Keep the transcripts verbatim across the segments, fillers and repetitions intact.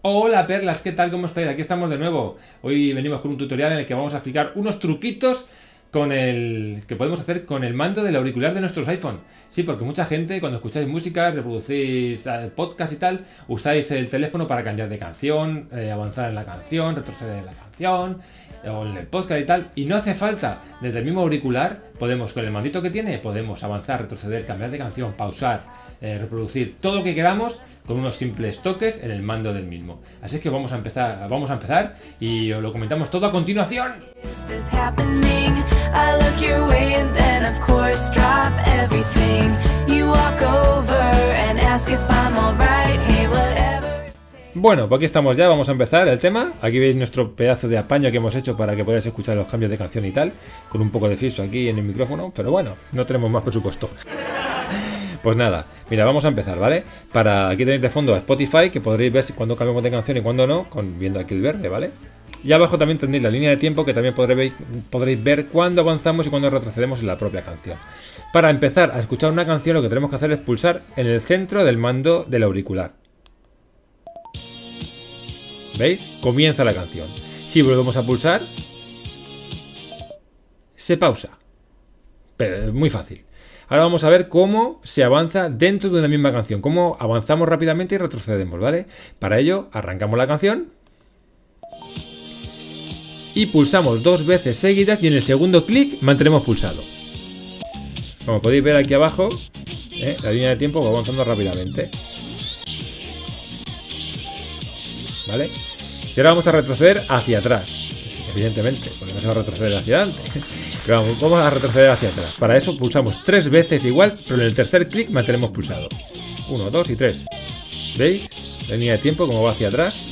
Hola perlas, ¿qué tal? ¿Cómo estáis? Aquí estamos de nuevo. Hoy venimos con un tutorial en el que vamos a explicar unos truquitos con el que podemos hacer con el mando del auricular de nuestros iPhone. Sí, porque mucha gente cuando escucháis música, reproducís podcast y tal, usáis el teléfono para cambiar de canción, eh, avanzar en la canción, retroceder en la canción o en el podcast y tal, y no hace falta. Desde el mismo auricular podemos, con el mandito que tiene, podemos avanzar, retroceder, cambiar de canción, pausar, eh, reproducir todo lo que queramos con unos simples toques en el mando del mismo. Así que vamos a empezar, vamos a empezar y os lo comentamos todo a continuación. Bueno, pues aquí estamos ya, vamos a empezar el tema. Aquí veis nuestro pedazo de apaño que hemos hecho para que podáis escuchar los cambios de canción y tal, con un poco de fiso aquí en el micrófono, pero bueno, no tenemos más presupuesto. Pues nada, mira, vamos a empezar, ¿vale? Para aquí tenéis de fondo a Spotify, que podréis ver si cuando cambiamos de canción y cuando no, con, viendo aquí el verde, ¿vale? Y abajo también tenéis la línea de tiempo, que también podréis, podréis ver cuándo avanzamos y cuándo retrocedemos en la propia canción. Para empezar a escuchar una canción, lo que tenemos que hacer es pulsar en el centro del mando del auricular. ¿Veis? Comienza la canción. Si volvemos a pulsar, se pausa. Pero es muy fácil. Ahora vamos a ver cómo se avanza dentro de una misma canción, cómo avanzamos rápidamente y retrocedemos, ¿vale? Para ello, arrancamos la canción y pulsamos dos veces seguidas y en el segundo clic mantenemos pulsado. Como podéis ver aquí abajo, ¿eh? La línea de tiempo va avanzando rápidamente. ¿Vale? Y ahora vamos a retroceder hacia atrás, evidentemente, porque no se va a retroceder hacia adelante. Pero vamos, vamos a retroceder hacia atrás. Para eso pulsamos tres veces igual, pero en el tercer clic mantenemos pulsado. Uno, dos y tres. ¿Veis? La línea de tiempo como va hacia atrás.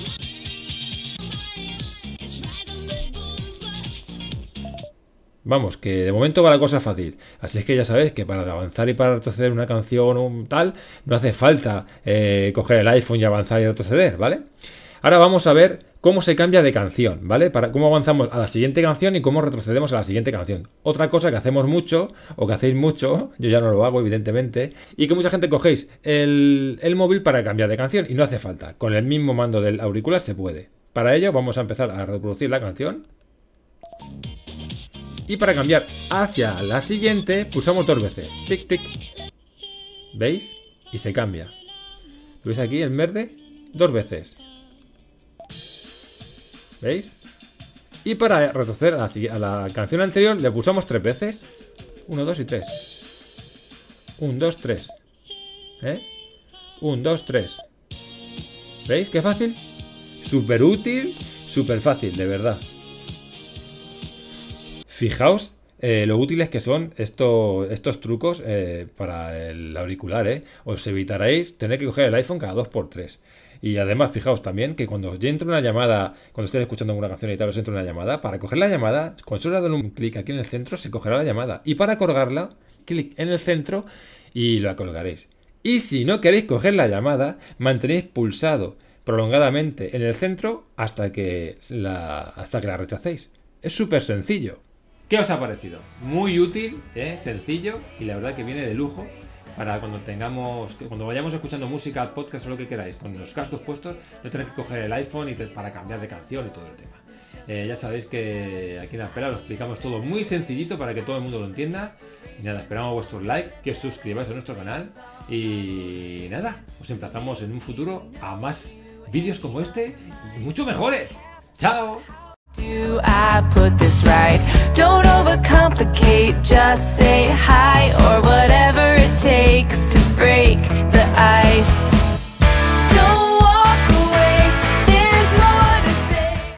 Vamos, que de momento va la cosa fácil. Así es que ya sabéis que para avanzar y para retroceder una canción o tal, no hace falta eh, coger el iPhone y avanzar y retroceder, ¿vale? Ahora vamos a ver cómo se cambia de canción, ¿vale? Para cómo avanzamos a la siguiente canción y cómo retrocedemos a la siguiente canción. Otra cosa que hacemos mucho, o que hacéis mucho, yo ya no lo hago, evidentemente, y que mucha gente cogéis el, el móvil para cambiar de canción, y no hace falta. Con el mismo mando del auricular se puede. Para ello vamos a empezar a reproducir la canción. Y para cambiar hacia la siguiente, pulsamos dos veces. Tic, tic. ¿Veis? Y se cambia. ¿Lo veis aquí en verde? Dos veces. ¿Veis? Y para retroceder a la, a la canción anterior le pulsamos tres veces. Uno, dos y tres. Un, dos, tres. ¿Eh? Un, dos, tres. ¿Veis qué fácil? Súper útil, súper fácil, de verdad. Fijaos eh, lo útiles que son esto, estos trucos eh, para el auricular, ¿eh? Os evitaréis tener que coger el iPhone cada dos por tres. Y además, fijaos también que cuando os entre una llamada, cuando estéis escuchando alguna canción y tal, os entra una llamada, para coger la llamada, con solo dar un clic aquí en el centro, se cogerá la llamada. Y para colgarla, clic en el centro y la colgaréis. Y si no queréis coger la llamada, mantenéis pulsado prolongadamente en el centro hasta que la, hasta que la rechacéis. Es súper sencillo. ¿Qué os ha parecido? Muy útil, ¿eh? Sencillo, y la verdad que viene de lujo. Para cuando tengamos, cuando vayamos escuchando música, podcast o lo que queráis, con los cascos puestos, no tenéis que coger el iPhone y te, para cambiar de canción y todo el tema. Eh, ya sabéis que aquí en Aspera lo explicamos todo muy sencillito para que todo el mundo lo entienda. Y nada, esperamos vuestros likes, que os suscribáis a nuestro canal. Y nada, os emplazamos en un futuro a más vídeos como este y mucho mejores. ¡Chao! Do I put this right? Don't overcomplicate, just say hi.